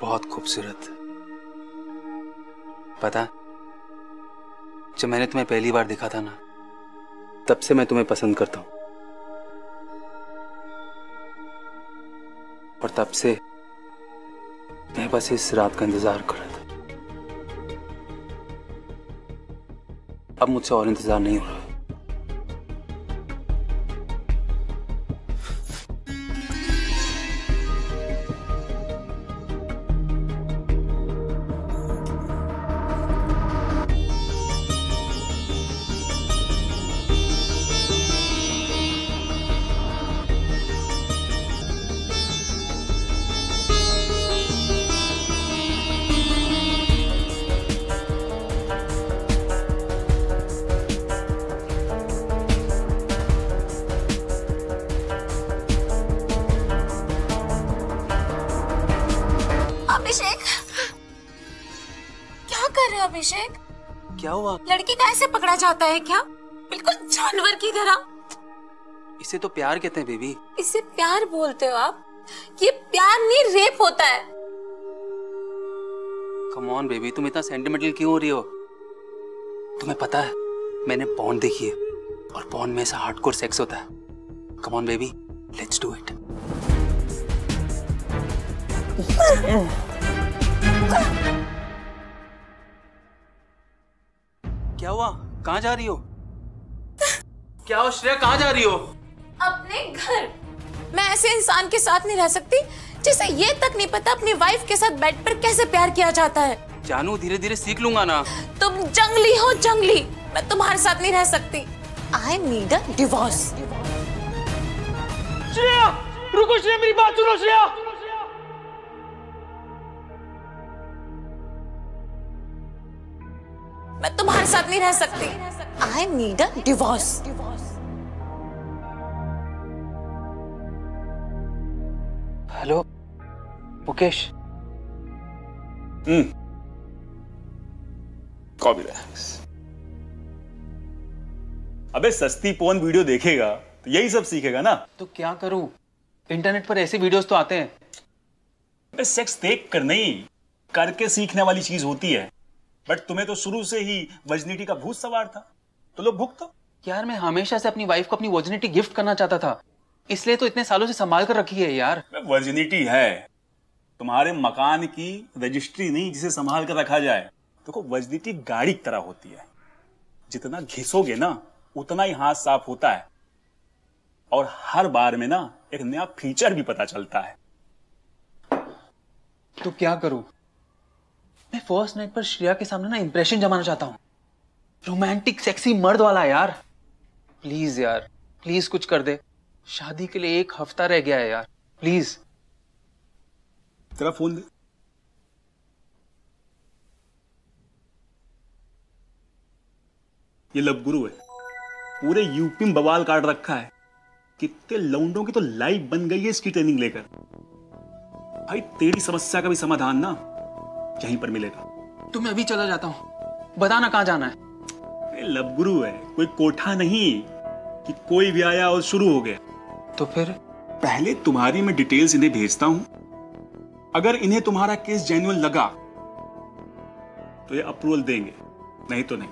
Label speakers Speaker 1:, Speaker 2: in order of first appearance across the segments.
Speaker 1: बहुत खूबसूरत। पता, जब मैंने तुम्हें पहली बार देखा था ना, तब से मैं तुम्हें पसंद करता हूं। और तब से मैं बस इस रात का इंतजार कर रहा था। अब मुझसे और इंतजार नहीं हो रहा।
Speaker 2: अभिषेक,
Speaker 1: क्या हुआ?
Speaker 2: लड़की का ऐसे पकड़ा जाता है क्या? बिल्कुल जानवर की तरह।
Speaker 1: इसे तो प्यार कहते हैं बेबी।
Speaker 2: इसे प्यार बोलते हो आप? ये प्यार नहीं, रेप होता है।
Speaker 1: कम ऑन बेबी, तुम इतना सेंटिमेंटल क्यों हो रही हो? तुम्हें पता है, मैंने पॉर्न देखी है और पॉर्न में ऐसा हार्डकोर सेक्स होता है। Come on baby, let's do it. क्या हुआ? कहाँ जा रही हो? क्या हो श्रेया, कहाँ जा रही हो?
Speaker 2: अपने घर। मैं ऐसे इंसान के साथ नहीं रह सकती जिसे ये तक नहीं पता अपनी वाइफ के साथ बेड पर कैसे प्यार किया जाता है।
Speaker 1: जानू, धीरे धीरे सीख लूंगा ना।
Speaker 2: तुम जंगली हो, जंगली। मैं तुम्हारे साथ नहीं रह सकती। I need a divorce।
Speaker 3: Shreya, रुको श्रेया, मेरी बात सुनो श्रेया।
Speaker 2: मैं तुम्हारे साथ नहीं रह सकती। I need a divorce।
Speaker 1: Hello Mukesh.
Speaker 4: Copy relax. अबे सस्ती पोर्न वीडियो देखेगा तो यही सब सीखेगा ना।
Speaker 1: तो क्या करूं? इंटरनेट पर ऐसे वीडियोस तो आते हैं।
Speaker 4: अबे सेक्स देख कर नहीं, करके सीखने वाली चीज होती है। बट तुम्हें तो शुरू से ही वर्जिनिटी का भूत सवार था, तो लो भुगतो।
Speaker 1: यार मैं हमेशा से अपनी वाइफ को अपनी वर्जिनिटी गिफ्ट करना चाहता था, इसलिए तो इतने सालों से संभाल कर रखी है यार।
Speaker 4: वर्जिनिटी है तुम्हारे मकान की रजिस्ट्री नहीं जिसे संभाल कर रखा जाए। देखो वर्जिनिटी गाड़ी की तरह होती है, जितना घिसोगे ना उतना ही हाथ साफ होता है, और हर बार में ना एक नया फीचर भी पता चलता है।
Speaker 1: तो क्या करूं? मैं फर्स्ट नाइट पर श्रेया के सामने ना इंप्रेशन जमाना चाहता हूं, रोमांटिक सेक्सी मर्द वाला यार। प्लीज यार, प्लीज कुछ कर दे। शादी के लिए 1 हफ्ता रह गया है यार, प्लीज।
Speaker 4: तेरा फोन दे। ये लब गुरु है, पूरे यूपी में बवाल काट रखा है। कितने लौंडों की तो लाइफ बन गई है इसकी ट्रेनिंग लेकर। भाई तेरी समस्या का भी समाधान ना यहीं पर मिलेगा।
Speaker 1: तो मैं अभी चला जाता हूं, बताना कहां जाना है।
Speaker 4: लब गुरु है, कोई कोठा नहीं कि कोई भी आया और शुरू हो गया।
Speaker 1: तो फिर
Speaker 4: पहले तुम्हारी मैं डिटेल्स इन्हें भेजता हूं, अगर इन्हें तुम्हारा केस जेन्युइन लगा तो ये अप्रूवल देंगे, नहीं तो नहीं।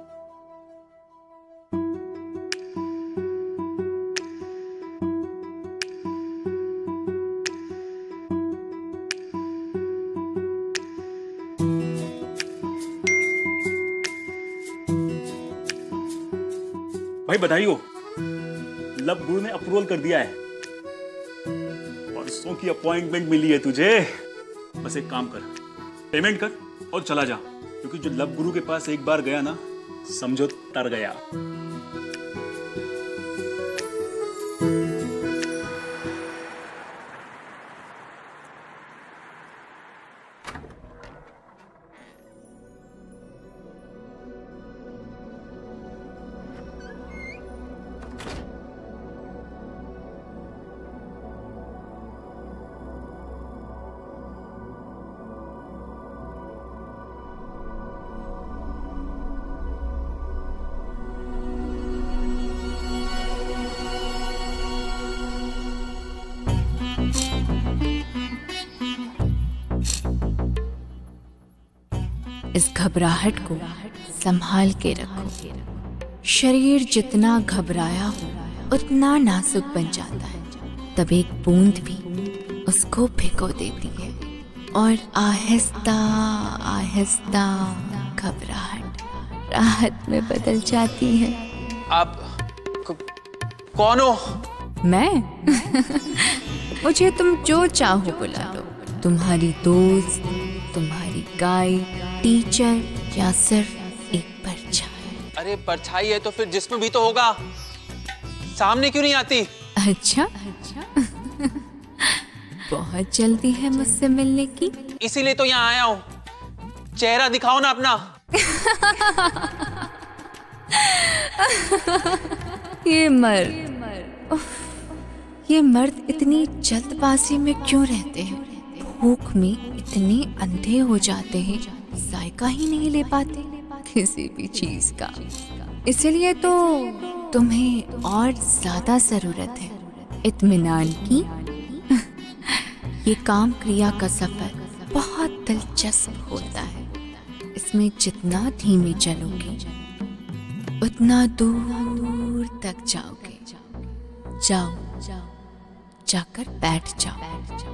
Speaker 4: भाई बधाई हो, लब गुरु ने अप्रूवल कर दिया है। परसों की अपॉइंटमेंट मिली है तुझे। बस एक काम कर, पेमेंट कर और चला जा, क्योंकि जो लब गुरु के पास एक बार गया ना, समझो तर गया।
Speaker 2: इस घबराहट को संभाल के रखो। शरीर जितना घबराया हो उतना नाजुक बन जाता है, तब एक बूंद भी उसको भिगो देती है और आहिस्ता आहिस्ता घबराहट राहत में बदल जाती है।
Speaker 1: आप कौन हो?
Speaker 2: मैं मुझे तुम जो चाहो बुला लो, तुम्हारी दोस्त, तुम्हारी गाइड, टीचर या सिर्फ एक परछाई।
Speaker 1: अरे परछाई है तो फिर जिस्म भी तो होगा, सामने क्यों नहीं आती?
Speaker 2: अच्छा बहुत जल्दी है मुझसे मिलने की,
Speaker 1: इसीलिए तो यहाँ आया हूँ। चेहरा दिखाओ ना अपना।
Speaker 2: ये मर्द इतनी जल्दबाजी में क्यों रहते हैं? भूख में इतने अंधे हो जाते हैं, जायका ही नहीं ले पाते किसी भी चीज का। इसलिए तो तुम्हें और ज्यादा जरूरत है इत्मीनान की। ये काम क्रिया का सफर बहुत दिलचस्प होता है। इसमें जितना धीमे चलोगे उतना दूर तक जाओगे। जाओ जाकर बैठ जाओ।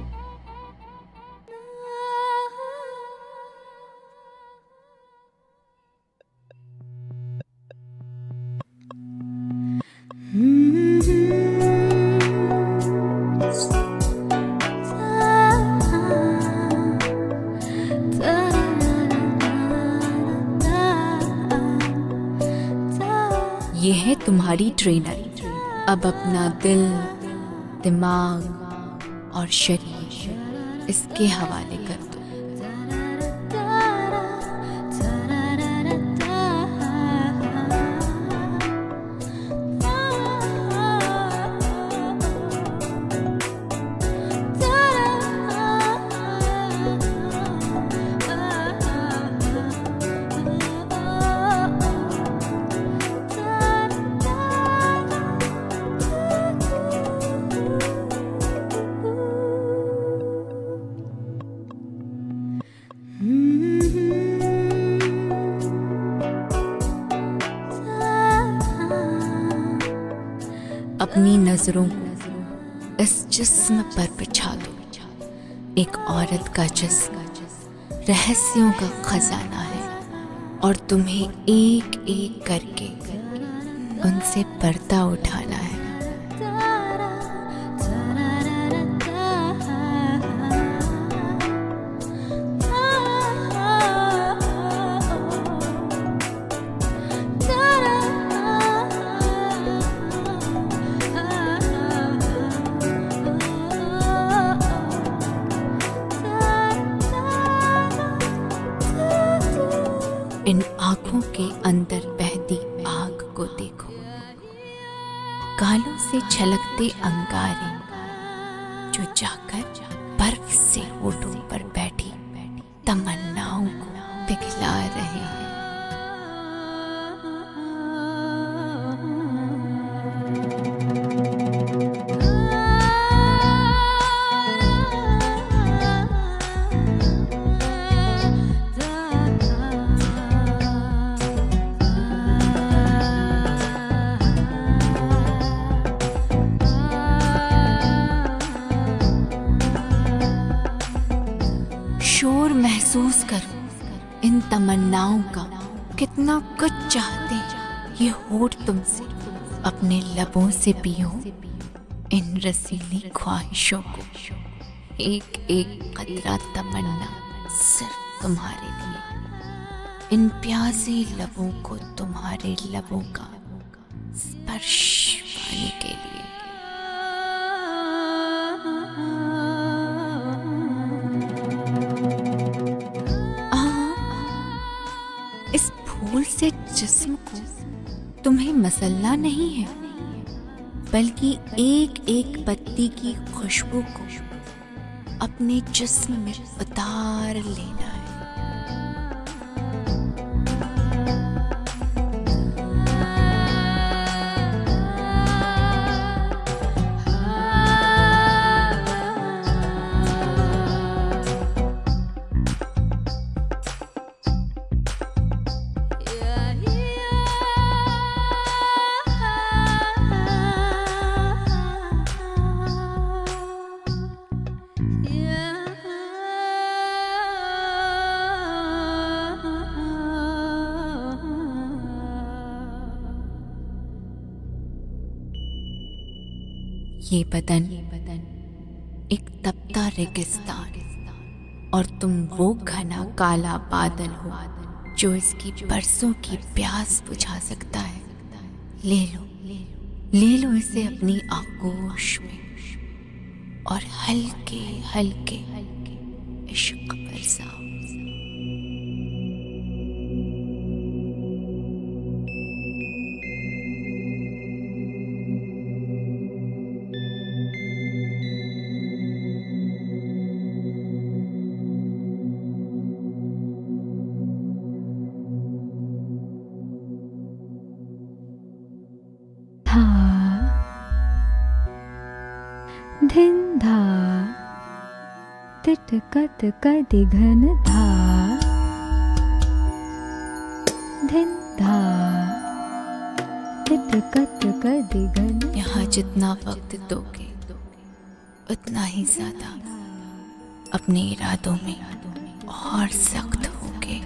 Speaker 2: ये है तुम्हारी ट्रेनर। अब अपना दिल, दिमाग और शरीर इसके हवाले कर दो। अपनी नजरों को इस जिस्म पर बिछा दो। एक औरत का जिस्म रहस्यों का खजाना है और तुम्हें एक एक करके उनसे पर्दा उठाना है। इन आंखों के अंदर बहती आग को देखो, गालों से छलकते अंगारे जो जाकर बर्फ से होठों पर बैठी तमन्नाओं को पिघला रहे हैं। शोर महसूस करो इन तमन्नाओं का, कितना कुछ चाहते ये होठ तुमसे। अपने लबों से पियो इन रसीली ख्वाहिशों को। एक एक कतरा तमन्ना सिर्फ तुम्हारे लिए। इन प्यासे लबों को तुम्हारे लबों का स्पर्श पाने के लिए। इस फूल से जिस्म को तुम्हें मसलना नहीं है, बल्कि एक एक पत्ती की खुशबू को अपने जिस्म में उतार लेना है। ये बदन एक तपता रेगिस्तान, और तुम वो घना काला बादल हो जो इसकी बरसों की प्यास बुझा सकता है। ले लो इसे अपनी आगोश में और हल्के हल्के इश्क बरसाओ।
Speaker 5: धिन धा तिट कत कदि घन धा, धिन धा तिट कत कदि घन।
Speaker 2: यहाँ जितना वक्त दोगे उतना ही ज्यादा अपने इरादों में और सख्त होगे।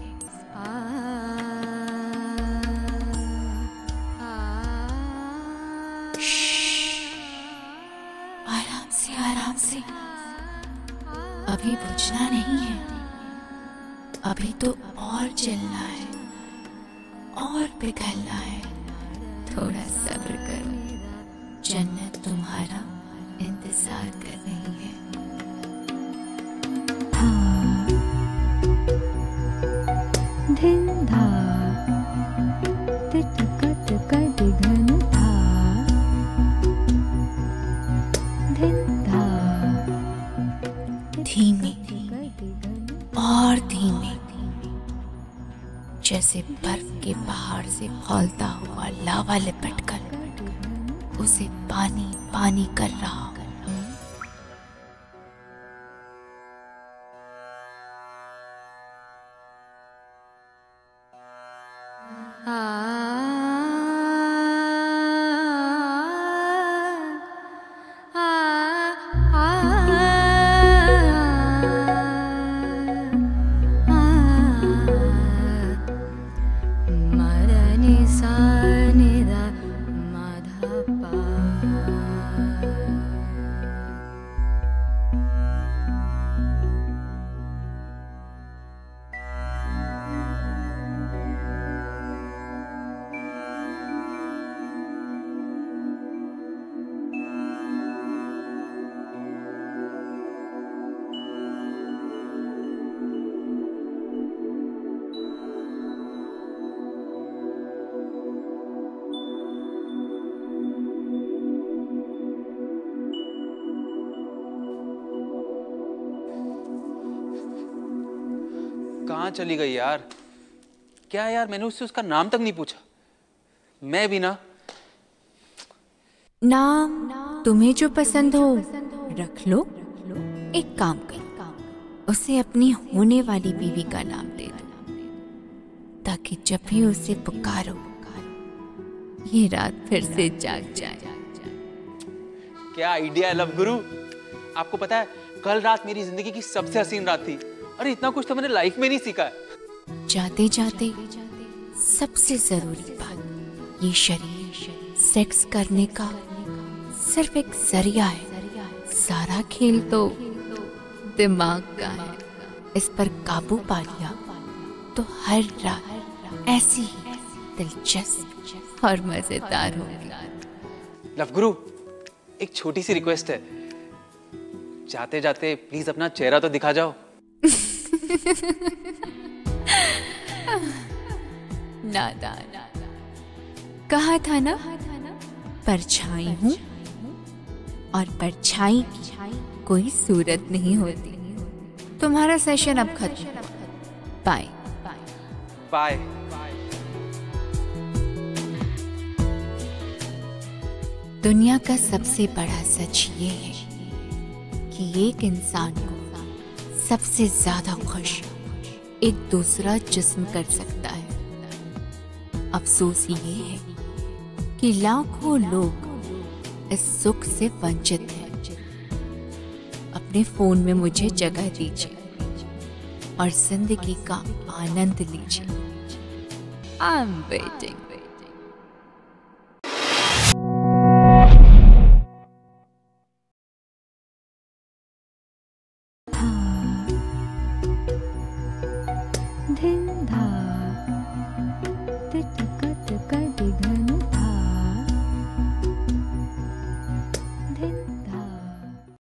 Speaker 2: आराम से अभी बुझना नहीं है, अभी तो और चलना है और पिघलना है। थोड़ा सब्र करो, जन्नत तुम्हारा इंतजार कर रही है।
Speaker 5: धिन धा तिट कत कदि घन धा, धिन धा
Speaker 2: धीमे और धीमे, जैसे बर्फ के पहाड़ से खौलता हुआ लावा लिपटकर उसे पानी पानी कर रहा हो।
Speaker 1: कहाँ चली गई यार? क्या यार, मैंने उससे उसका नाम तक नहीं पूछा। मैं भी ना।
Speaker 2: नाम तुम्हें जो पसंद हो रख लो। एक काम करो, उसे अपनी होने वाली बीवी का नाम दे दो, ताकि जब भी उसे पुकारो ये रात फिर से जाग जाए।
Speaker 1: क्या आइडिया है लव गुरु। आपको पता है, कल रात मेरी जिंदगी की सबसे हसीन रात थी। अरे इतना कुछ तो मैंने लाइफ में नहीं सीखा है।
Speaker 2: जाते जाते सबसे जरूरी बात, ये शरीर सेक्स करने का सिर्फ एक जरिया है। सारा खेल तो दिमाग का है। इस पर काबू पा लिया तो हर रात ऐसी ही दिलचस्प और मजेदार होगी।
Speaker 1: लव गुरु, एक छोटी सी रिक्वेस्ट है। जाते जाते प्लीज अपना चेहरा तो दिखा जाओ।
Speaker 2: नादान, कहा था ना परछाई हूं, और परछाई की कोई सूरत नहीं होती। तुम्हारा सेशन अब खत्म। Bye
Speaker 1: bye.
Speaker 2: दुनिया का सबसे बड़ा सच ये है कि एक इंसान को सबसे ज्यादा खुश एक दूसरा जिस्म कर सकता है। अफसोस ये है कि लाखों लोग इस सुख से वंचित हैं। अपने फोन में मुझे जगह दीजिए और जिंदगी का आनंद लीजिए। I am waiting.
Speaker 5: धा